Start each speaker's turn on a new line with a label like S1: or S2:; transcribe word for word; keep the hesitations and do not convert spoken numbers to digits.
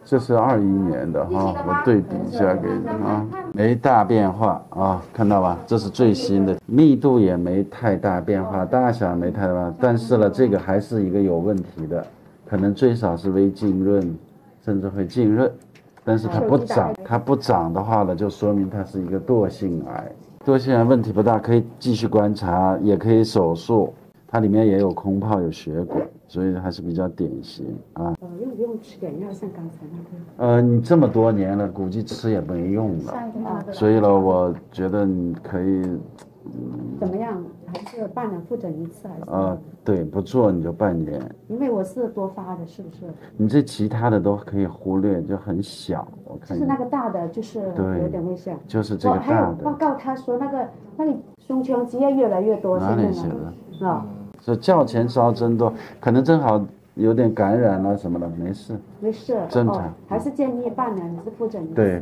S1: 这是二一年的哈，我对比一下给你啊，没大变化啊，看到吧？这是最新的，密度也没太大变化，大小也没太大变化，但是呢，这个还是一个有问题的，可能最少是微浸润，甚至会浸润，但是它不长，它不长的话呢，就说明它是一个惰性癌。惰性癌问题不大，可以继续观察，也可以手术。它里面也有空泡，有血管，所以还是比较典型啊。
S2: 呃，用不用吃点药？像刚才那个？
S1: 呃，你这么多年了，估计吃也没用了，所以呢，我觉得你可以，
S2: 嗯，怎么样？还是半年复诊一次，还是？
S1: 呃，对，不做你就半年。
S2: 因为我是多发的，是不是？
S1: 你这其他的都可以忽略，就很小，我看。
S2: 就是那个大的，就是有点危险。
S1: 就是这个大的。
S2: 还有报告他说那个那个胸腔积液越来越多，
S1: 哪里写的？
S2: 啊。
S1: 是较前烧针多，可能正好有点感染了什么的，没事，
S2: 没事，
S1: 正常，
S2: 哦，还是建议半年是复诊一次。
S1: 对。